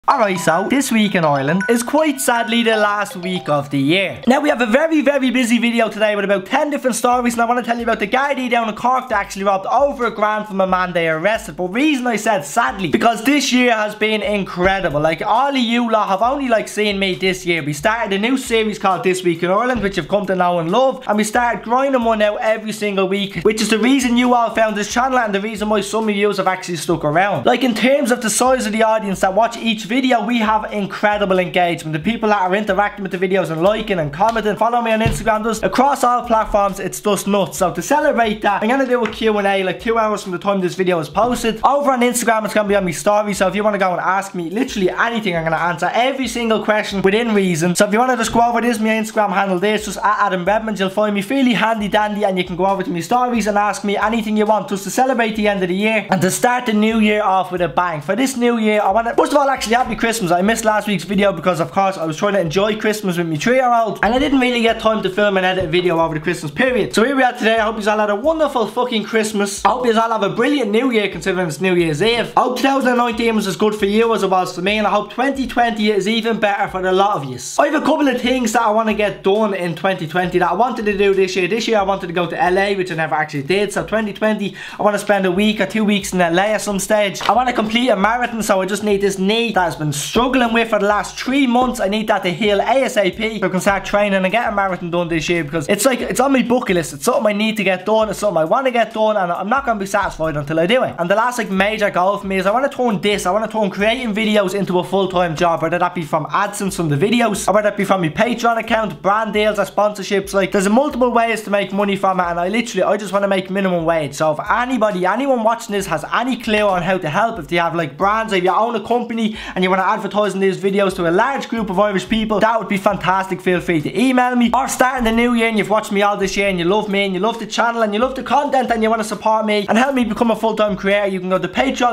Alright, so this week in Ireland is quite sadly the last week of the year. Now we have a very busy video today with about 10 different stories, and I want to tell you about the Gardaí down in Cork that actually robbed over £1,000 from a man they arrested. But reason I said sadly, because this year has been incredible. Like, all of you lot have only seen me this year. We started a new series called This Week in Ireland, which you've come to know and love, and we started grinding one out every single week, which is the reason you all found this channel and the reason why some of you have actually stuck around. Like, in terms of the size of the audience that watch each video, we have incredible engagement. The people that are interacting with the videos and liking and commenting, follow me on Instagram, just across all platforms, it's just nuts. So to celebrate that, I'm gonna do a Q&A like 2 hours from the time this video is posted. Over on Instagram, it's gonna be on my story, so if you want to go and ask me literally anything, I'm gonna answer every single question within reason. So if you want to just go over, this my Instagram handle there, it's just at Adam Redmond. You'll find me fairly handy dandy, and you can go over to my stories and ask me anything you want, just to celebrate the end of the year and to start the new year off with a bang. For this new year, I want to first of all actually happy Christmas. I missed last week's video because of course I was trying to enjoy Christmas with my 3-year-old, and I didn't really get time to film and edit a video over the Christmas period. So here we are today. I hope you all had a wonderful fucking Christmas. I hope you all have a brilliant new year considering it's New Year's Eve. I hope 2019 was as good for you as it was for me, and I hope 2020 is even better for a lot of you. I have a couple of things that I want to get done in 2020 that I wanted to do this year. This year I wanted to go to LA, which I never actually did. So 2020 I want to spend a week or 2 weeks in LA at some stage. I want to complete a marathon, so I just need this knee that has been struggling with for the last 3 months. I need that to heal ASAP so I can start training and get a marathon done this year, because it's like, it's on my bucket list. It's something I need to get done. It's something I want to get done, and I'm not going to be satisfied until I do it. And the last major goal for me is I want to turn creating videos into a full-time job, whether that be from AdSense from the videos, or whether that be from my Patreon account, brand deals or sponsorships. Like, there's multiple ways to make money from it, and I just want to make minimum wage. So if anyone watching this has any clue on how to help, if they have like brands, if you own a company and you want to advertise in these videos to a large group of Irish people, that would be fantastic. Feel free to email me. Or starting the new year and you've watched me all this year and you love me and you love the channel and you love the content and you want to support me and help me become a full-time creator, you can go to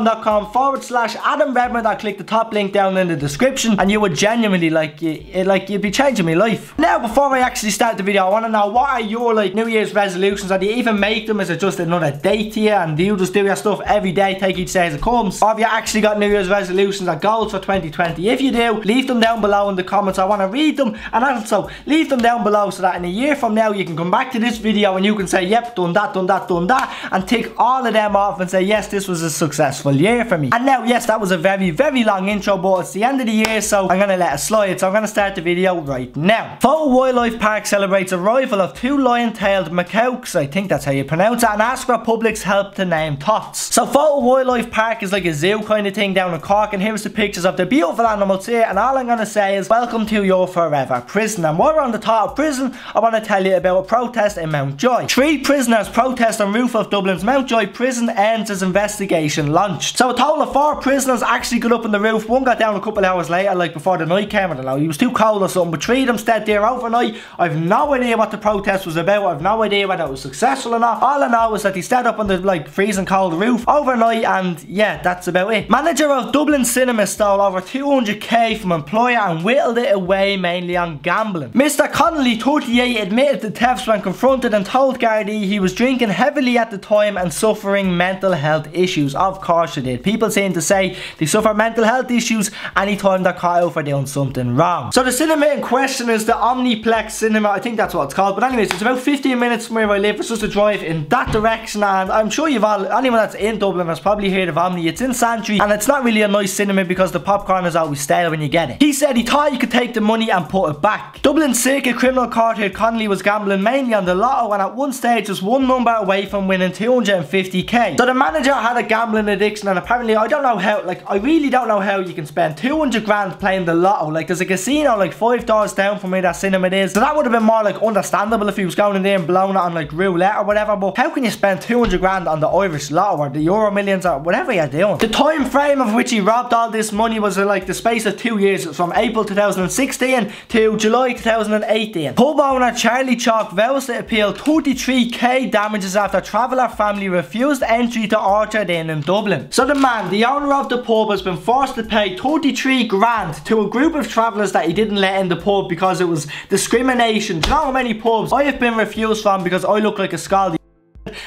patreon.com/Adam Redmond or click the top link down in the description, and you would genuinely you'd be changing my life. Now, before I actually start the video, I want to know, what are your New Year's resolutions? Or do you even make them? Is it just another date here and do you just do your stuff every day, take each day as it comes? Or have you actually got New Year's resolutions or goals for 2020? If you do, leave them down below in the comments. I want to read them, and also leave them down below so that in a year from now you can come back to this video and you can say, yep, done that, and tick all of them off and say, yes, this was a successful year for me. And now, yes, that was a very long intro, but it's the end of the year, so I'm going to let it slide. So I'm going to start the video right now. Photo Wildlife Park celebrates arrival of 2 lion-tailed macaques, I think that's how you pronounce it, and asks for public's help to name tots. So Photo Wildlife Park is like a zoo kind of thing down in Cork, and here's the pictures of the beautiful animals here, and all I'm going to say is welcome to your forever prison. And while we're on the top of prison, I want to tell you about a protest in Mountjoy. 3 prisoners protest on roof of Dublin's Mountjoy prison ends as investigation launched. So a total of 4 prisoners actually got up on the roof. One got down a couple of hours later, like before the night came. I don't know, he was too cold or something, but 3 of them stayed there overnight. I've no idea what the protest was about. I've no idea whether it was successful or not. All I know is that they stayed up on the freezing cold roof overnight, and yeah, that's about it. Manager of Dublin Cinema stole over 200k from employer and whittled it away mainly on gambling. Mr. Connolly, 38, admitted the thefts when confronted and told Gardaí he was drinking heavily at the time and suffering mental health issues. Of course you did. People seem to say they suffer mental health issues anytime they're caught out for doing something wrong. So the cinema in question is the Omniplex Cinema, I think that's what it's called. But anyways, it's about 15 minutes from where I live. It's just a drive in that direction, and I'm sure anyone that's in Dublin has probably heard of Omni. It's in Santry, and it's not really a nice cinema because the popcorn is always stale when you get it. He said he thought he could take the money and put it back. Dublin Circuit Criminal Court heard Connolly was gambling mainly on the lotto, and at one stage was one number away from winning 250k. So the manager had a gambling addiction, and apparently, I don't know how, I really don't know how you can spend 200 grand playing the lotto. There's a casino 5 doors down from where that cinema is, so that would have been more understandable if he was going in there and blowing it on roulette or whatever. But how can you spend 200 grand on the Irish lotto or the Euro Millions or whatever you're doing? The time frame of which he robbed all this money was the space of 2 years, from April 2016 to July 2018. Pub owner Charlie Chalk vows to appeal 33k damages after traveller family refused entry to Orchard Inn in Dublin. So the man, the owner of the pub, has been forced to pay 33 grand to a group of travellers that he didn't let in the pub because it was discrimination. Do you know how many pubs I have been refused from because I look like a scaldy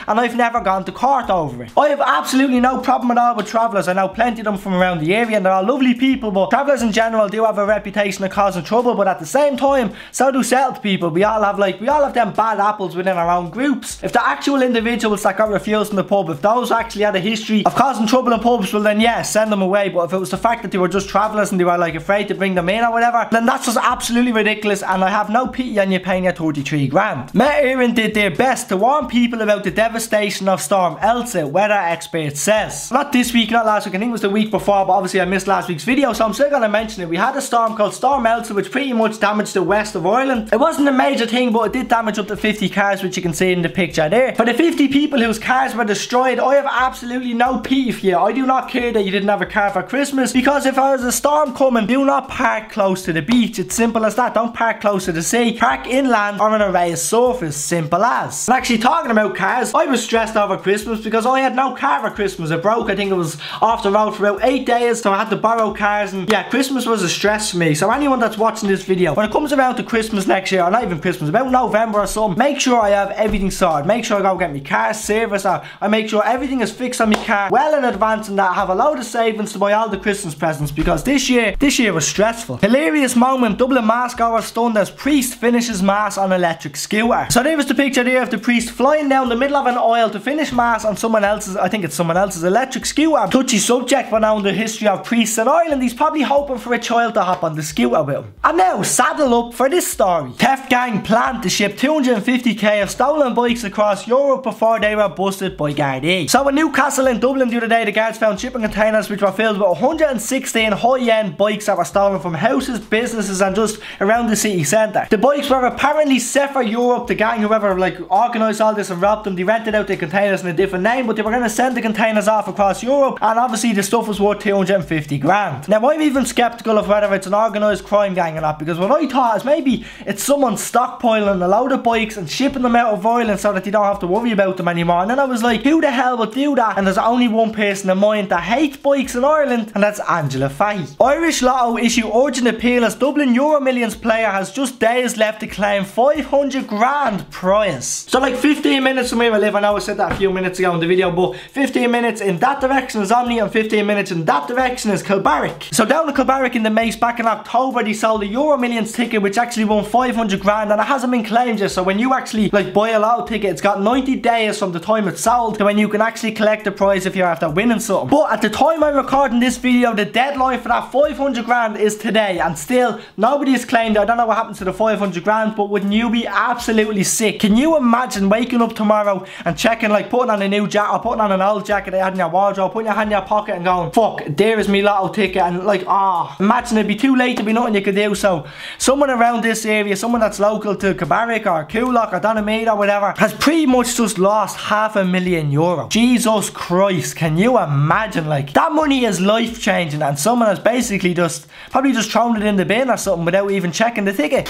and I've never gone to court over it. I have absolutely no problem at all with travellers. I know plenty of them from around the area and they're all lovely people, but travellers in general do have a reputation of causing trouble, but at the same time, so do settled people. We all have them bad apples within our own groups. If the actual individuals that got refused in the pub, if those actually had a history of causing trouble in pubs, well then yeah, send them away. But if it was the fact that they were just travellers and they were like afraid to bring them in or whatever, then that's just absolutely ridiculous, and I have no pity on you paying your 33 grand. Met Éireann did their best to warn people about the devastation of Storm Elsa, weather expert says. Not this week, not last week, I think it was the week before, but obviously I missed last week's video, so I'm still going to mention it. We had a storm called Storm Elsa, which pretty much damaged the west of Ireland. It wasn't a major thing, but it did damage up to 50 cars, which you can see in the picture there. For the 50 people whose cars were destroyed, I have absolutely no pity for you. I do not care that you didn't have a car for Christmas, because if there was a storm coming, do not park close to the beach. It's simple as that. Don't park close to the sea. Park inland or on a raised surface. Simple as. And actually, talking about cars, I was stressed over Christmas because I had no car for Christmas. It broke. I think it was off the road for about 8 days, so I had to borrow cars, and yeah, Christmas was a stress for me. So anyone that's watching this video, when it comes around to Christmas next year, or not even Christmas, about November or something, make sure I have everything sorted. Make sure I go get my car serviced, or I make sure everything is fixed on my car well in advance, and that I have a load of savings to buy all the Christmas presents, because this year was stressful. Hilarious moment, Dublin mass goer stunned as priest finishes mass on electric scooter. So there was the picture there of the priest flying down the middle of an aisle to finish mass on someone else's, I think it's someone else's electric scooter. Touchy subject for now in the history of priests in Ireland. He's probably hoping for a child to hop on the scooter with him. And now, saddle up for this story. Theft gang planned to ship 250k of stolen bikes across Europe before they were busted by Gardaí. So in Newcastle and Dublin the other day, the guards found shipping containers which were filled with 116 high-end bikes that were stolen from houses, businesses and just around the city centre. The bikes were apparently set for Europe. The gang, whoever organised all this and robbed them, they rented out the containers in a different name, but they were going to send the containers off across Europe, and obviously the stuff was worth 250 grand. Now I'm even sceptical of whether it's an organised crime gang or not, because what I thought is maybe it's someone stockpiling a load of bikes and shipping them out of Ireland so that you don't have to worry about them anymore. And then I was like, who the hell would do that? And there's only one person in mind that hates bikes in Ireland, and that's Angela Fahy. Irish Lotto issue urgent appeal as Dublin Euro Millions player has just days left to claim 500 grand prize. So like 15 minutes from where I live, I know I said that a few minutes ago in the video, but 15 minutes in that direction is Omni and 15 minutes in that direction is Kilbarrack. So down in Kilbarrack in the Mace back in October, they sold a Euro Millions ticket which actually won 500 grand, and it hasn't been claimed yet. So when you actually buy a lotto ticket, it's got 90 days from the time it's sold to when you can actually collect the prize if you're after winning something. But at the time I'm recording this video, the deadline for that 500 grand is today, and still nobody has claimed it. I don't know what happens to the 500 grand, but wouldn't you be absolutely sick? Can you imagine waking up tomorrow and checking, putting on a new jacket or putting on an old jacket that you had in your wardrobe, putting your hand in your pocket and going, fuck, there is me lotto ticket, and imagine it'd be too late to be nothing you could do. So someone around this area, someone that's local to Kilbarrack or Coolock or Donaghmede or whatever, has pretty much just lost €500,000. Jesus Christ, can you imagine? That money is life changing, and someone has basically probably just thrown it in the bin or something without even checking the ticket.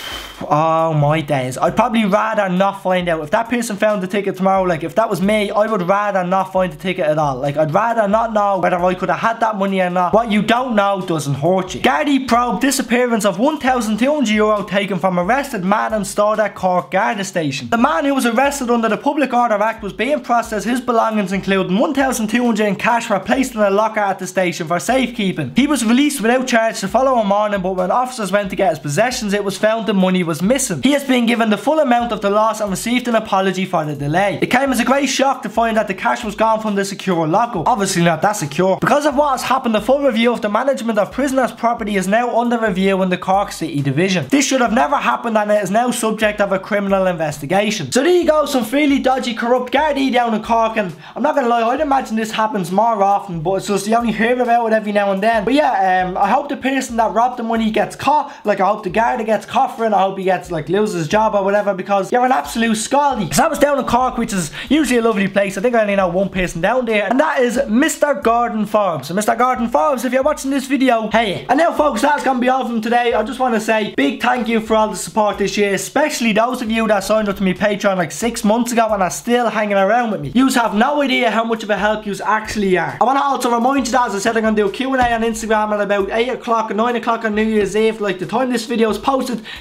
Oh my days. I'd probably rather not find out. If that person found the ticket tomorrow, if that was me, I would rather not find the ticket at all. I'd rather not know whether I could have had that money or not. What you don't know doesn't hurt you. Gardaí probe disappearance of €1,200 taken from arrested man and stored at Cork Garda station. The man who was arrested under the Public Order Act was being processed. His belongings, including €1,200 in cash, were placed in a locker at the station for safekeeping. He was released without charge the following morning, but when officers went to get his possessions, it was found the money was missing. He has been given the full amount of the loss and received an apology for the delay. It came as a great shock to find that the cash was gone from the secure lockup. Obviously not that secure. Because of what has happened, the full review of the management of prisoners' property is now under review in the Cork City Division. This should have never happened, and it is now subject of a criminal investigation. So there you go, some really dodgy, corrupt Gardaí down in Cork, and I'm not gonna lie, I'd imagine this happens more often, but it's just you only hear about it every now and then. But yeah, I hope the person that robbed the money gets caught. I hope the Garda gets caught for it. I hope he gets loses his job or whatever, because you're an absolute scaldy. Because I was down in Cork, which is usually a lovely place. I think I only know one person down there, and that is Mr. Gordon Forbes. So Mr. Gordon Forbes, if you're watching this video, hey. And now folks, that's gonna be all from today. I just want to say big thank you for all the support this year, especially those of you that signed up to me Patreon 6 months ago and are still hanging around with me. Yous have no idea how much of a help yous actually are. I want to also remind you that, as I said, I'm gonna do a Q&A on Instagram at about 8 o'clock and 9 o'clock on New Year's Eve. The time this video is posted, 2 hours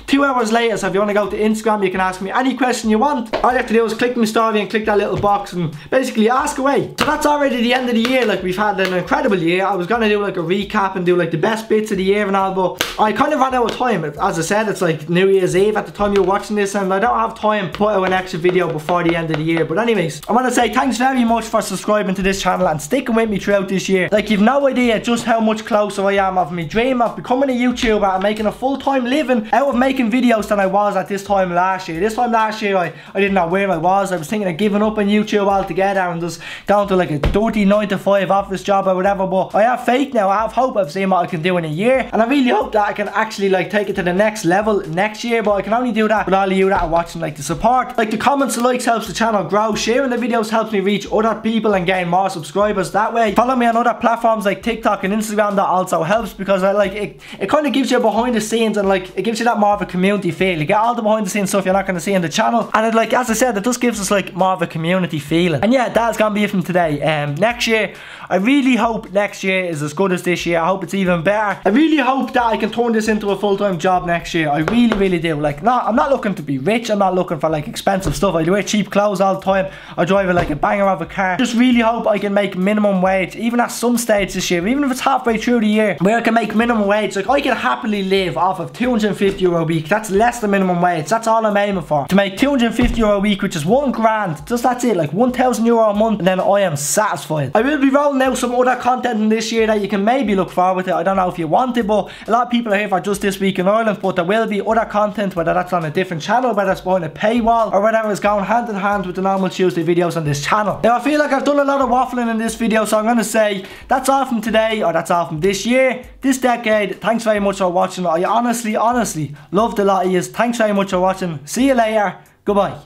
hours later, so if you want to go to Instagram, you can ask me any question you want. All you have to do is click my story and click that little box and basically ask away. So that's already the end of the year. Like, we've had an incredible year. I was gonna do like a recap and do like the best bits of the year and all, but I kind of ran out of time. As I said, it's like New Year's Eve at the time you're watching this, and I don't have time to put out an extra video before the end of the year. But anyways, I want to say thanks very much for subscribing to this channel and sticking with me throughout this year. Like, you've no idea just how much closer I am of my dream of becoming a YouTuber and making a full-time living out of making videos than I was at this time last year. This time last year, I didn't know where I was. I was thinking of giving up on YouTube altogether and just going to like a dirty 9-to-5 office job or whatever. But I have faith now. I have hope. I've seen what I can do in a year, and I really hope that I can actually like take it to the next level next year. But I can only do that with all of you that are watching. Like, the support, like the comments and likes helps the channel grow. Sharing the videos helps me reach other people and gain more subscribers that way. Follow me on other platforms like TikTok and Instagram. That also helps because I like it kind of gives you behind the scenes, and like it gives you that more of a community feel. You get all the behind the scenes stuff you're not going to see in the channel, and it, like, as I said, it just gives us like more of a community feeling. And yeah, that's gonna be it from today. Next year, I really hope next year is as good as this year. I hope it's even better. I really hope that I can turn this into a full-time job next year. I really do. Like, I'm not looking to be rich. I'm not looking for like expensive stuff. I wear cheap clothes all the time. I drive like a banger of a car. Just really hope I can make minimum wage, even at some stage this year, even if it's halfway through the year, where I can make minimum wage. Like, I can happily live off of €250 a week. That's less than minimum wage. That's all I'm aiming for. To make €250 a week, which is $1 grand. Just that's it, like €1,000 a month, and then I am satisfied. I will be rolling out some other content in this year that you can maybe look forward to. I don't know if you want it, but a lot of people are here for just this week in Ireland. But there will be other content, whether that's on a different channel, whether it's behind a paywall, or whatever is going hand in hand with the normal Tuesday videos on this channel. Now, I feel like I've done a lot of waffling in this video, so I'm going to say that's all from today, or that's all from this year, this decade. Thanks very much for watching. I honestly loved a lot of you. Thanks very much for watching. See you later. Goodbye.